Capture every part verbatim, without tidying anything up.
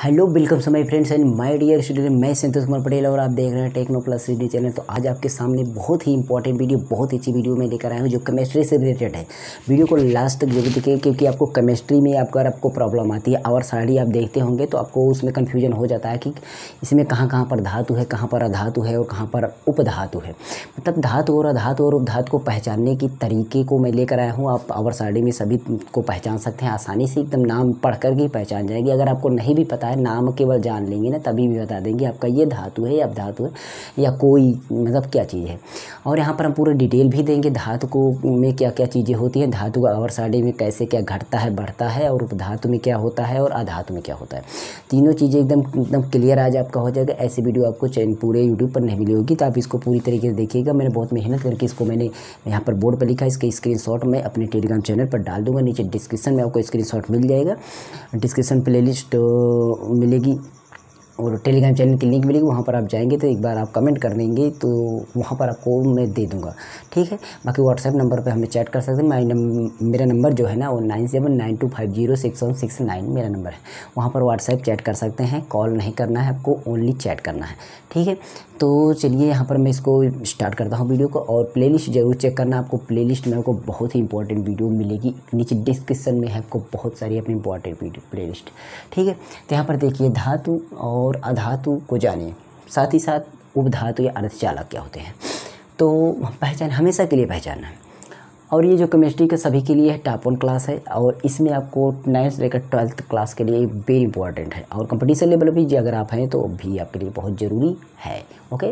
Hello welcome so my friends and my dear student, मैं संतोष कुमार पटेल और आप देख रहे हैं टेक्नो प्लस सी चैनल। तो आज आपके सामने बहुत ही इंपॉर्टेंट वीडियो, बहुत ही अच्छी वीडियो मैं लेकर आया हूं जो केमिस्ट्री से रिलेटेड है। वीडियो को लास्ट तक जरूर देखिए, क्योंकि आपको केमिस्ट्री में आपको अगर आपको प्रॉब्लम आती है और सारी आप देखते होंगे तो आपको उसमें कन्फ्यूजन हो जाता है कि इसमें कहाँ कहाँ पर धातु है, कहाँ पर अधातु है और कहाँ पर उपधातु है। मतलब धातु और अधातु और उपधातु को पहचानने की तरीके को मैं लेकर आया हूँ। आप आवर सारणी में सभी को पहचान सकते हैं आसानी से, एकदम नाम पढ़ कर के पहचान जाएंगे। अगर आपको नहीं भी पता है, नाम केवल जान लेंगे ना, तभी भी बता देंगे आपका ये धातु है या अपधातु है या कोई मतलब क्या चीज़ है। और यहाँ पर हम पूरे डिटेल भी देंगे धातु को में क्या क्या चीज़ें होती हैं, धातु का आवर सारणी में कैसे क्या घटता है बढ़ता है, और उपधातु में क्या होता है और अधातु में क्या होता है। तीनों चीज़ें एकदम एकदम क्लियर आज आपका हो जाएगा। ऐसी वीडियो आपको पूरे यूट्यूब पर नहीं मिली होगी, तो आप इसको पूरी तरीके से देखिएगा। मैंने बहुत मेहनत करके इसको मैंने यहाँ पर बोर्ड पर लिखा है। इसके स्क्रीनशॉट मैं अपने टेलीग्राम चैनल पर डाल दूँगा, नीचे डिस्क्रिप्शन में आपको स्क्रीनशॉट मिल जाएगा। डिस्क्रिप्शन प्लेलिस्ट मिलेगी और टेलीग्राम चैनल की लिंक मिलेगी, वहाँ पर आप जाएंगे तो एक बार आप कमेंट कर देंगे तो वहाँ पर आपको मैं दे दूँगा, ठीक है। बाकी व्हाट्सएप नंबर पे हमें चैट कर सकते हैं। मैं मेरा नंबर जो है ना वो nine seven nine two five zero six one six nine मेरा नंबर है। वहाँ पर व्हाट्सएप चैट कर सकते हैं, कॉल नहीं करना है आपको, ओनली चैट करना है, ठीक है। तो चलिए यहाँ पर मैं इसको स्टार्ट करता हूँ वीडियो को। और प्लेलिस्ट जरूर चेक करना, आपको प्लेलिस्ट में आपको बहुत ही इंपॉर्टेंट वीडियो मिलेगी। नीचे डिस्क्रिप्शन में है आपको बहुत सारी अपनी इंपॉर्टेंट वीडियो प्लेलिस्ट, ठीक है। तो यहाँ पर देखिए धातु और अधातु को जानिए, साथ ही साथ उपधातु या अर्धचालक क्या होते हैं तो पहचान हमेशा के लिए पहचानना है। और ये जो केमिस्ट्री के सभी के लिए है, टॉप वन क्लास है और इसमें आपको नाइन्थ से लेकर ट्वेल्थ क्लास के लिए वेरी इंपॉर्टेंट है। और कंपटीशन लेवल भी जो अगर आप हैं तो भी आपके लिए बहुत ज़रूरी है, ओके।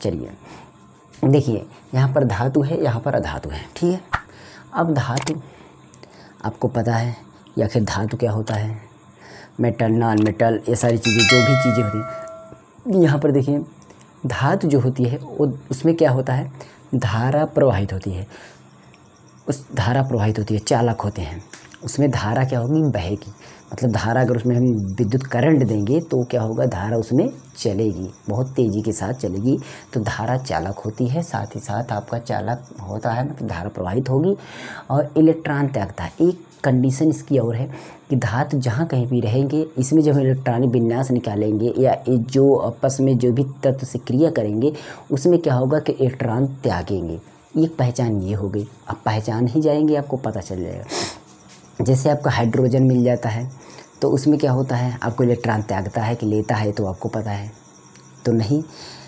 चलिए देखिए, यहाँ पर धातु है, यहाँ पर अधातु है, ठीक है। अब धातु आपको पता है या फिर धातु क्या होता है, मेटल नॉन मेटल ये सारी चीज़ें जो भी चीज़ें होती हैं। यहाँ पर देखिए धातु जो होती है वो उसमें क्या होता है, धारा प्रवाहित होती है, उस धारा प्रवाहित होती है, चालक होते हैं। उसमें धारा क्या होगी, बहेगी। मतलब धारा अगर उसमें हम विद्युत करंट देंगे तो क्या होगा, धारा उसमें चलेगी, बहुत तेज़ी के साथ चलेगी, तो धारा चालक होती है। साथ ही साथ आपका चालक होता है, मतलब धारा प्रवाहित होगी और इलेक्ट्रॉन त्यागता है। एक कंडीशन इसकी और है कि धातु जहाँ कहीं भी रहेंगे, इसमें जब इलेक्ट्रॉनिक विन्यास निकालेंगे या जो आपस में जो भी तत्व से क्रिया करेंगे उसमें क्या होगा कि इलेक्ट्रॉन त्यागेंगे। एक पहचान ये हो गई। अब पहचान ही जाएंगे आपको पता चल जाएगा। जैसे आपका हाइड्रोजन मिल जाता है तो उसमें क्या होता है, आपको इलेक्ट्रॉन त्यागता है कि लेता है तो आपको पता है तो नहीं।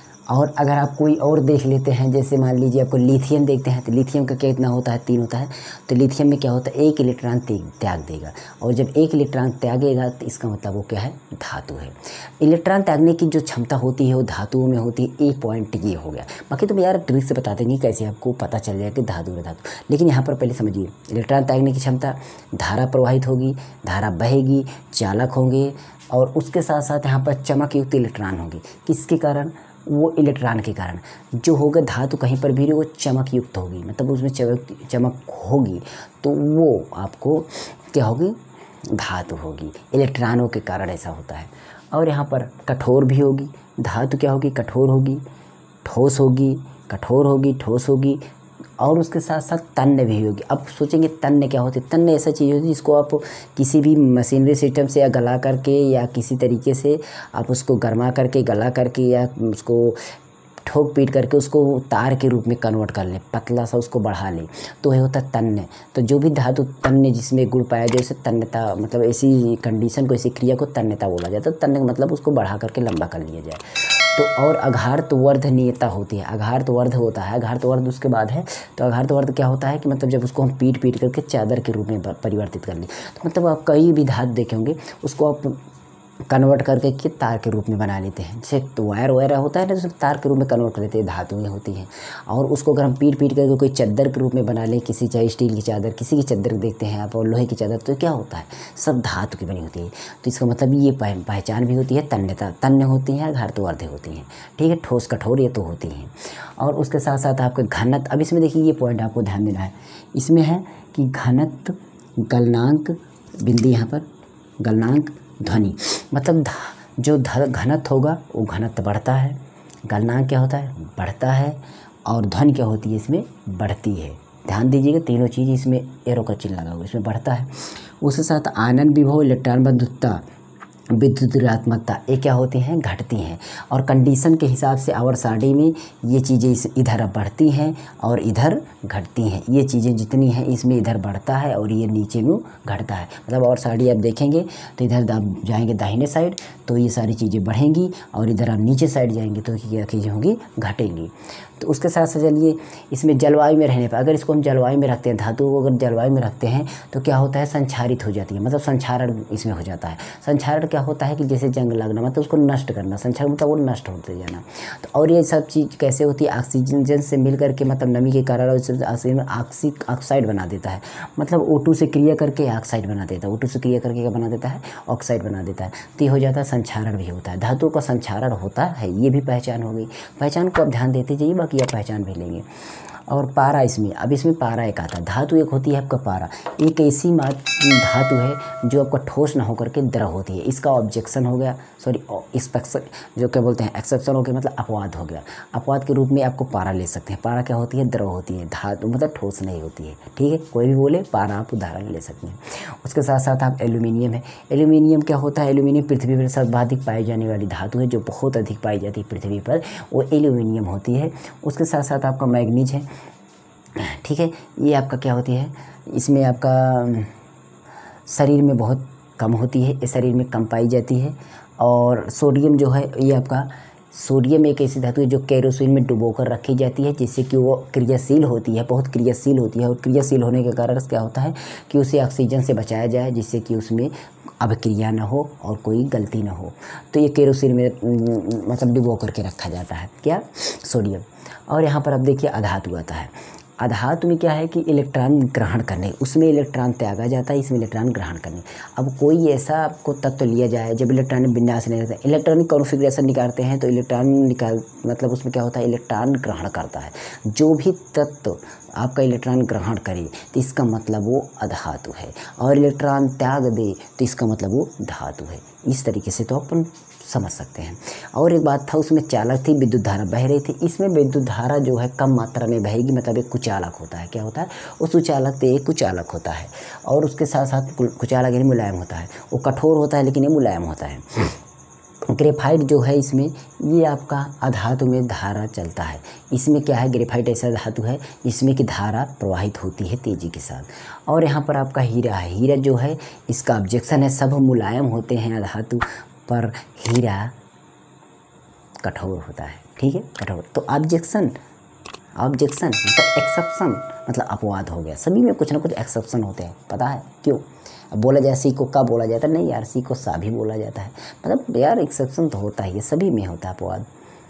और अगर आप कोई और देख लेते हैं, जैसे मान लीजिए आपको लिथियम देखते हैं तो लिथियम का कितना होता है, तीन होता है। तो लिथियम में क्या होता है, एक इलेक्ट्रॉन त्याग देगा, और जब एक इलेक्ट्रॉन त्यागेगा तो इसका मतलब वो क्या है, धातु है। इलेक्ट्रॉन त्यागने की जो क्षमता होती है वो धातुओं में होती है। एक पॉइंट ये हो गया। बाकी तो यार ट्रिक से बता देंगे कैसे आपको पता चल जाएगा कि धातु है धातु। लेकिन यहाँ पर पहले समझिए, इलेक्ट्रॉन त्यागने की क्षमता, धारा प्रवाहित होगी, धारा बहेगी, चालक होंगे, और उसके साथ साथ यहाँ पर चमक युक्त इलेक्ट्रॉन होंगे। किसके कारण, वो इलेक्ट्रॉन के कारण जो होगा धातु कहीं पर भी वो चमक युक्त होगी, मतलब उसमें चमक चमक होगी तो वो आपको क्या होगी, धातु होगी। इलेक्ट्रॉनों के कारण ऐसा होता है। और यहाँ पर कठोर भी होगी, धातु क्या होगी, कठोर होगी, ठोस होगी, कठोर होगी, ठोस होगी, और उसके साथ साथ तन्य भी होगी। अब सोचेंगे तन्य क्या होती है, तन्य ऐसा चीज़ होती है जिसको आप किसी भी मशीनरी सिस्टम से या गला करके या किसी तरीके से आप उसको गर्मा करके गला करके या उसको ठोक पीट करके उसको तार के रूप में कन्वर्ट कर लें, पतला सा उसको बढ़ा लें, तो ये होता है तन्य। तो जो भी धातु तन्य जिसमें गुण पाया जाए उसे तन्यता, मतलब ऐसी कंडीशन को, ऐसी क्रिया को तन्यता बोला जाता है। तन्य मतलब उसको बढ़ा करके लंबा कर लिया जाए। तो और अघार्तवर्धनीयता होती है, अघार्तवर्ध होता है, अघार्तवर्ध उसके बाद है। तो अघार्तवर्ध क्या होता है कि मतलब जब उसको हम पीट पीट करके चादर के रूप में परिवर्तित कर लें, तो मतलब आप कई भी धातु देखे होंगे उसको आप कन्वर्ट करके कि तार के रूप में बना लेते हैं। जैसे तो वायर वगैरह होता है ना, तो तार के रूप में कन्वर्ट कर लेते हैं, धातुएँ होती हैं। और उसको अगर हम पीट पीट करके कोई चादर के रूप में बना लें, किसी चाहे स्टील की चादर, किसी की चादर देखते हैं आप, और लोहे की चादर, तो क्या होता है, सब धातु की बनी होती है। तो इसका मतलब ये पहचान भी होती है, तन्यता, तन्य होती हैं, अघार्तवर्ध होती हैं, ठीक है। ठोस कठोर ये तो होती हैं। और उसके साथ साथ आपके घनत्व, अब इसमें देखिए ये पॉइंट आपको ध्यान देना है, इसमें है कि घनत्व, गलनांक, बिंदी यहाँ पर गलनांक, ध्वनि, मतलब जो घनत्व होगा वो घनत्व बढ़ता है, गलनांक क्या होता है, बढ़ता है, और ध्वनि क्या होती है, इसमें बढ़ती है। ध्यान दीजिएगा, तीनों चीज़ इसमें एरो का चिन्ह लगा हुआ, इसमें बढ़ता है। उसके साथ आनन विभव, इलेक्ट्रॉन बंधुता, विद्युत ऋणात्मकता, ये क्या होती हैं, घटती हैं। और कंडीशन के हिसाब से आवर सारणी में ये चीज़ें इस इधर बढ़ती हैं और इधर घटती हैं। ये चीज़ें जितनी हैं इसमें इधर बढ़ता है और ये नीचे में घटता है। मतलब और सारणी आप देखेंगे तो इधर आप जाएंगे दाहिने साइड तो ये सारी चीज़ें बढ़ेंगी और इधर आप नीचे साइड जाएंगे तो क्या चीज़ें होंगी, घटेंगी। तो उसके साथ साथ चलिए इसमें जलवायु में रहने पर, अगर इसको हम जलवायु में रखते हैं, धातु को अगर जलवायु में रखते हैं तो क्या होता है, संक्षारित हो जाती है। मतलब संक्षारण इसमें हो जाता है। संक्षारण क्या होता है कि जैसे जंग लगना, मतलब उसको नष्ट करना। संक्षारण मतलब वो नष्ट होते जाना। तो और ये सब चीज़ कैसे होती है, ऑक्सीजन से मिल करके, मतलब नमी के कारण ऑक्सीजन ऑक्सीक ऑक्साइड बना देता है। मतलब ओ टू से क्रिया करके ऑक्साइड बना देता है। ओ टू से क्रिया करके क्या बना देता है, ऑक्साइड बना देता है। तो ये हो जाता है, संक्षारण भी होता है। धातु का संक्षारण होता है, ये भी पहचान हो गई। पहचान को आप ध्यान देते जाइए, बाकी आप पहचान भी लेंगे। और पारा इसमें, अब इसमें पारा एक आता है। धातु एक होती है आपका पारा, एक ऐसी मात धातु है जो आपका ठोस ना होकर के द्रव होती है। इसका ऑब्जेक्शन हो गया, सॉरी एक्सेप्शन, जो क्या बोलते हैं एक्सेप्शन हो गया, मतलब अपवाद हो गया। अपवाद के रूप में आपको पारा ले सकते हैं। पारा क्या होती है, द्रव होती है, धातु मतलब ठोस नहीं होती है। ठीक है, कोई भी बोले पारा आप उदाहरण ले सकते हैं। उसके साथ साथ आप एल्यूमिनियम है। एल्यूमिनियम क्या होता है, एल्यूमिनियम पृथ्वी पर सर्वाधिक पाई जाने वाली धातु है, जो बहुत अधिक पाई जाती है पृथ्वी पर, वो एल्यूमिनियम होती है। उसके साथ साथ आपका मैग्नीज है। ठीक है, ये आपका क्या होती है, इसमें आपका शरीर में बहुत कम होती है, ये शरीर में कम पाई जाती है। और सोडियम जो है, ये आपका सोडियम एक ऐसी धातु है जो केरोसिन में डुबोकर रखी जाती है, जिससे कि वो क्रियाशील होती है, बहुत क्रियाशील होती है। और क्रियाशील होने के कारण क्या होता है कि उसे ऑक्सीजन से बचाया जाए, जिससे कि उसमें अभिक्रिया ना हो और कोई गलती ना हो। तो ये केरोसिन में मतलब डुबो करके रखा जाता है, क्या, सोडियम। और यहाँ पर आप देखिए अधातु आता है। अधातु में क्या है कि इलेक्ट्रॉन ग्रहण करने, उसमें इलेक्ट्रॉन त्यागा जाता है, इसमें इलेक्ट्रॉन ग्रहण करने। अब कोई ऐसा आपको तत्व लिया जाए जब इलेक्ट्रॉन विन्यास नहीं रहता है, इलेक्ट्रॉनिक कॉन्फ़िगरेशन निकालते हैं तो इलेक्ट्रॉन निकाल मतलब उसमें क्या होता है, इलेक्ट्रॉन ग्रहण करता है। जो भी तत्व आपका इलेक्ट्रॉन ग्रहण करे तो इसका मतलब वो अधातु है, और इलेक्ट्रॉन त्याग दे तो इसका मतलब वो धातु है। इस तरीके से तो अपन समझ सकते हैं। और एक बात था, उसमें चालक थी, विद्युत धारा बह रही थी। इसमें विद्युत धारा जो है कम मात्रा में बहेगी, मतलब एक कुचालक होता है। क्या होता है, वो सुचालक तो एक कुचालक होता है। और उसके साथ साथ कुचालक यानी मुलायम होता है। वो कठोर होता है लेकिन ये मुलायम होता है। ग्रेफाइट जो है, इसमें ये आपका अधातु में धारा चलता है। इसमें क्या है, ग्रेफाइट ऐसा धातु है इसमें की धारा प्रवाहित होती है तेजी के साथ। और यहाँ पर आपका हीरा है। हीरा जो है, इसका ऑब्जेक्शन है, सब मुलायम होते हैं अधातु, पर हीरा कठोर होता है। ठीक है, कठोर। तो ऑब्जेक्शन, ऑब्जेक्शन मतलब एक्सेप्शन, मतलब अपवाद हो गया। सभी में कुछ ना कुछ एक्सेप्शन होते हैं, पता है क्यों। अब बोला जाए सी को का बोला जाता है, नहीं यार, सी को सा भी बोला जाता है। मतलब यार एक्सेप्शन तो होता ही है, सभी में होता है अपवाद।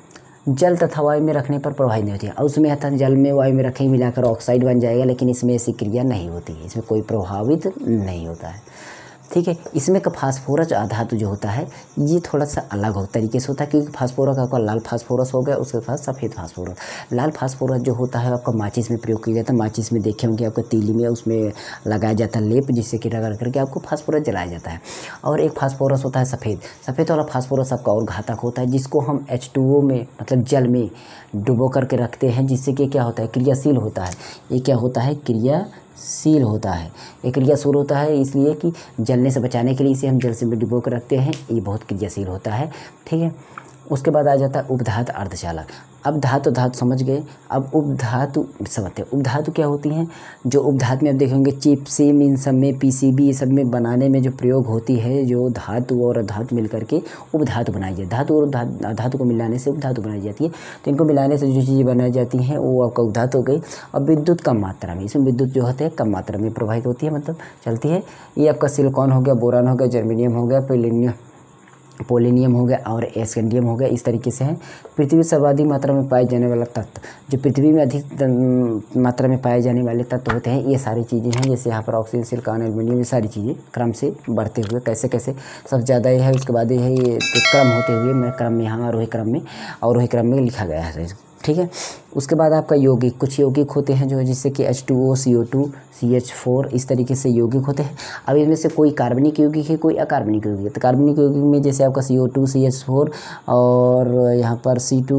जल तथा वायु में रखने पर प्रभावित नहीं होती है। और उसमें आता है जल में वायु में रखेंगे मिलाकर ऑक्साइड बन जाएगा, लेकिन इसमें ऐसी क्रिया नहीं होती है, इसमें कोई प्रभावित नहीं होता है। ठीक है, इसमें का फास्फोरस धातु जो होता है ये थोड़ा सा अलग हो तरीके से होता है, क्योंकि फास्फोरस आपका लाल फास्फोरस हो गया, उसके बाद सफ़ेद फास्फोरस। लाल फास्फोरस जो होता है आपका माचिस में प्रयोग किया जाता है। माचिस में देखे होंगे आपको तीली में उसमें लगाया जाता है लेप, जिससे कि रगड़ करके आपको फास्फोरस जलाया जाता है। और एक फास्फोरस होता है सफ़ेद। सफ़ेद वाला फास्फोरस आपका और घातक होता है, जिसको हम एच टू ओ में मतलब जल में डुबो करके रखते हैं, जिससे कि क्या होता है, क्रियाशील होता है। ये क्या होता है, क्रिया सील होता है। ये क्रियाशील होता है इसलिए कि जलने से बचाने के लिए इसे हम जल से डुबो कर रखते हैं। ये बहुत क्रियाशील होता है। ठीक है, उसके बाद आ जाता है उपधातु अर्धचालक। अब धातु धातु समझ गए। अब उपधातु समझते हैं। उपधातु क्या होती हैं, जो उपधातु में आप देखेंगे चिप सिम इन सब में, पीसीबी ये सब में बनाने में जो प्रयोग होती है, जो धातु और धातु मिल करके उपधातु बनाई जाती है। धातु और धातु को मिलाने से उपधातु बनाई जाती है। तो इनको मिलाने से जो चीज़ें बनाई जाती हैं वो आपका उपधातु हो गई। और विद्युत कम मात्रा में, इसमें विद्युत जो होते हैं कम मात्रा में प्रवाहित होती है, मतलब चलती है। ये आपका सिलिकॉन हो गया, बोरान हो गया, जर्मेनियम हो गया, पोलिनियम पोलिनियम हो गया और एस्केंडियम हो गया। इस तरीके से है। पृथ्वी में सर्वाधिक मात्रा में पाए जाने वाला तत्व, जो पृथ्वी में अधिक मात्रा में पाए जाने वाले तत्व होते हैं, ये सारी चीज़ें हैं। जैसे यहाँ पर ऑक्सीजन, सिलिकॉन, एल्युमिनियम, ये सारी चीज़ें क्रम से बढ़ते हुए कैसे कैसे सबसे ज़्यादा ये है, उसके बाद ये है, ये क्रम होते हुए मैं क्रम में यहाँ आरोही क्रम में आरोही क्रम में लिखा गया है। ठीक है, उसके बाद आपका यौगिक, कुछ यौगिक होते हैं जो जिससे कि H two O, C O two, C H four इस तरीके से यौगिक होते हैं। अब इनमें से कोई कार्बनिक यौगिक है, कोई अकार्बनिक यौगिक है। तो कार्बनिक यौगिक में जैसे आपका C O two, C H four और यहाँ पर सी टू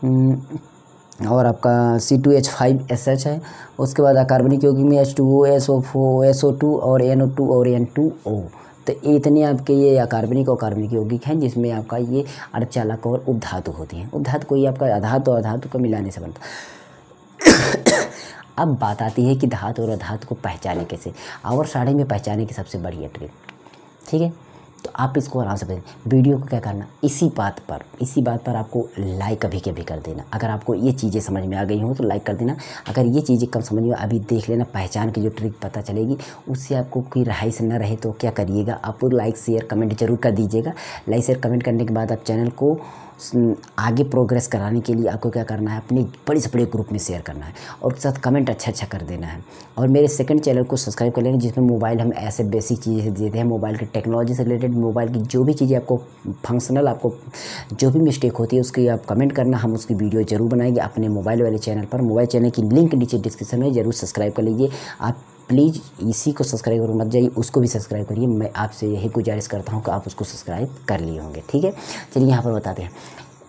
और आपका C two H five S H है। उसके बाद अकार्बनिक यौगिक में H two O, S O four, S O two और एन ओ टू और एन टू ओ। तो इतने आपके ये अकार्बनिक और कार्बनिक यौगिक हैं जिसमें आपका ये अर्धचालक और उपधातु होती हैं। उपधातु कोई आपका अधातु और अधातु को मिलाने से बनता है। अब बात आती है कि धातु और अधातु को पहचाने कैसे। आवर सारणी में पहचाने की सबसे बढ़िया ट्रिक, ठीक है। तो आप इसको आराम से पहचान। वीडियो को क्या करना, इसी बात पर इसी बात पर आपको लाइक अभी के अभी कर देना। अगर आपको ये चीज़ें समझ में आ गई हो तो लाइक कर देना। अगर ये चीज़ें कम समझ में अभी देख लेना, पहचान की जो ट्रिक पता चलेगी उससे आपको कोई रहाई से न रहे तो क्या करिएगा, आप लाइक शेयर कमेंट जरूर कर दीजिएगा। लाइक शेयर कमेंट करने के बाद आप चैनल को आगे प्रोग्रेस कराने के लिए आपको क्या करना है, अपने बड़े से बड़े ग्रुप में शेयर करना है और उसके साथ कमेंट अच्छा अच्छा कर देना है। और मेरे सेकंड चैनल को सब्सक्राइब कर लेना जिसमें मोबाइल हम ऐसे बेसिक चीज़ें देते हैं, मोबाइल की टेक्नोलॉजी से रिलेटेड, मोबाइल की जो भी चीज़ें आपको फंक्शनल, आपको जो भी मिस्टेक होती है उसकी आप कमेंट करना, हम उसकी वीडियो जरूर बनाएंगे अपने मोबाइल वाले चैनल पर। मोबाइल चैनल की लिंक नीचे डिस्क्रिप्शन में जरूर सब्सक्राइब कर लीजिए। आप प्लीज़ इसी को सब्सक्राइब कर मत जाइए, उसको भी सब्सक्राइब करिए। मैं आपसे यही गुजारिश करता हूँ कि आप उसको सब्सक्राइब कर लिए होंगे, ठीक है। चलिए यहाँ पर बताते हैं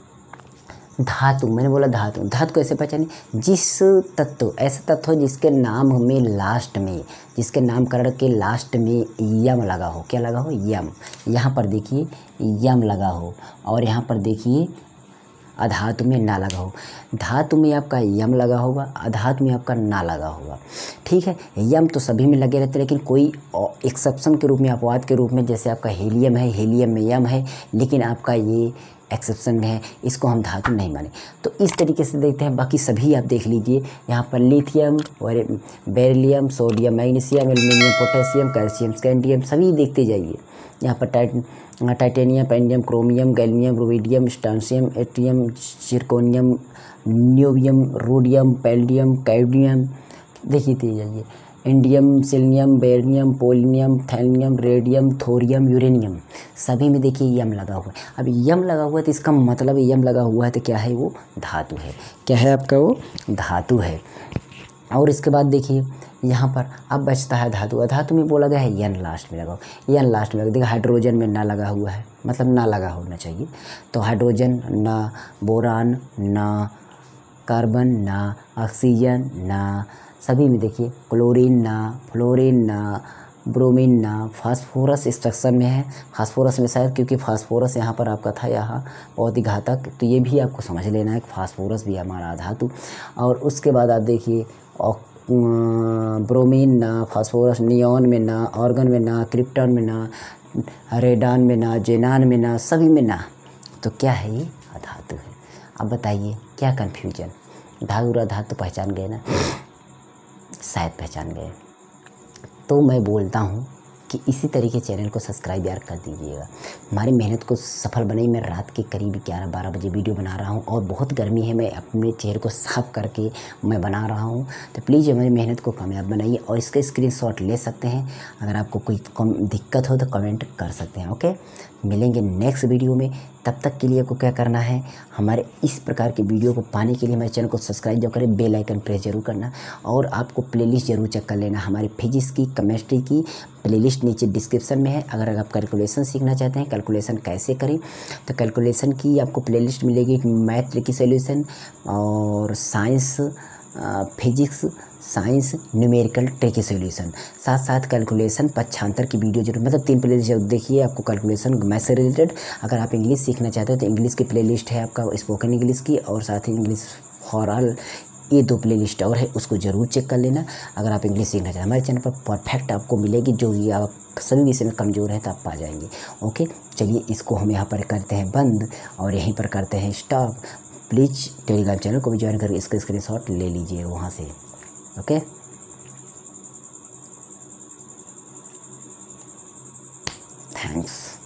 धातु। मैंने बोला धातु, धातु कैसे पहचाने, जिस तत्व, ऐसा तत्व जिसके नाम में लास्ट में, जिसके नामकरण के लास्ट में यम लगा हो। क्या लगा हो, यम। यहाँ पर देखिए यम लगा हो और यहाँ पर देखिए अधातु में ना लगा हो। धातु में आपका यम लगा होगा, अधातु में आपका ना लगा होगा, ठीक है। यम तो सभी में लगे रहते हैं, लेकिन कोई एक्सेप्शन के रूप में, अपवाद के रूप में, जैसे आपका हीलियम है, हीलियम में यम है लेकिन आपका ये एक्सेप्शन में है, इसको हम धातु नहीं माने। तो इस तरीके से देखते हैं। बाकी सभी आप देख लीजिए, यहाँ पर लिथियम और beryllium, sodium, magnesium, aluminium, potassium, calcium, scandium, सभी देखते जाइए। यहाँ पर टाइट टाइटेनियम, पेंडियम, chromium, gallium, rubidium, strontium, yttrium, zirconium, niobium, rhodium, palladium, cadmium, देखते जाइए। इंडियम, सिलियम, barium, polonium, thallium, radium, thorium, uranium, सभी में देखिए यम लगा हुआ है। अब यम लगा हुआ है तो इसका मतलब यम लगा हुआ है तो क्या है, वो धातु है। क्या है आपका, वो धातु है। और इसके बाद देखिए यहाँ पर अब बचता है धातु। अधातु में बोला गया है यन लास्ट में लगाओ, यन लास्ट में लगा। देखिए हाइड्रोजन में ना लगा हुआ है, मतलब ना लगा होना चाहिए। तो हाइड्रोजन ना, बोरान ना, कार्बन ना, ऑक्सीजन ना, सभी में देखिए क्लोरीन ना, फ्लोरीन ना, ब्रोमीन ना, फास्फोरस स्ट्रक्चर में है। फास्फोरस में शायद, क्योंकि फास्फोरस यहाँ पर आपका था यहाँ बहुत ही घातक, तो ये भी आपको समझ लेना है कि फास्फोरस भी हमारा धातु। और उसके बाद आप देखिए ब्रोमीन ना, फास्फोरस, नियॉन में ना, ऑर्गन में ना, क्रिप्टॉन में ना, रेडान में ना, जेनान में ना, सभी में ना। तो क्या है, ये अधातु है। अब बताइए क्या कन्फ्यूजन, धातु और अधातु पहचान गए ना, शायद पहचान गए। तो मैं बोलता हूँ कि इसी तरीके चैनल को सब्सक्राइब यार कर दीजिएगा। हमारी मेहनत को सफल बनाई। मैं रात के करीब ग्यारह बारह बजे वीडियो बना रहा हूँ और बहुत गर्मी है, मैं अपने चेहरे को साफ करके मैं बना रहा हूँ। तो प्लीज़ हमारी मेहनत को कामयाब बनाइए और इसका स्क्रीनशॉट ले सकते हैं। अगर आपको कोई दिक्कत हो तो कमेंट कर सकते हैं। ओके, मिलेंगे नेक्स्ट वीडियो में। तब तक के लिए आपको क्या करना है, हमारे इस प्रकार की वीडियो को पाने के लिए हमारे चैनल को सब्सक्राइब जो करें, बेल आइकन प्रेस जरूर करना। और आपको प्लेलिस्ट जरूर चेक कर लेना, हमारी फिजिक्स की, केमिस्ट्री की प्लेलिस्ट नीचे डिस्क्रिप्शन में है। अगर आप कैलकुलेशन सीखना चाहते हैं, कैलकुलेशन कैसे करें, तो कैलकुलेशन की आपको प्लेलिस्ट मिलेगी। मैथ की सॉल्यूशन और science, physics, science, numerical tricky solution, साथ साथ कैलकुलेशन पक्षांतर की वीडियो जरूर, मतलब तीन प्लेलिस्ट देखिए। आपको कैलकुलेशन मैथ से रिलेटेड, अगर आप इंग्लिश सीखना चाहते हो तो इंग्लिश की प्लेलिस्ट है आपका, स्पोकन इंग्लिश की, और साथ ही इंग्लिश फॉर ऑल, ये दो प्लेलिस्ट और है, उसको ज़रूर चेक कर लेना। अगर आप इंग्लिश सीखना चाहते हैं हमारे चैनल पर परफेक्ट आपको मिलेगी, जो ये आप सभी विषय में कमज़ोर हैं तो आप पा जाएंगे। ओके, चलिए इसको हम यहाँ पर करते हैं बंद और यहीं पर करते हैं स्टॉप। प्लीज़ टेलीग्राम चैनल को भी ज्वाइन करके इसका स्क्रीनशॉट ले लीजिए वहाँ से। Okay, thanks.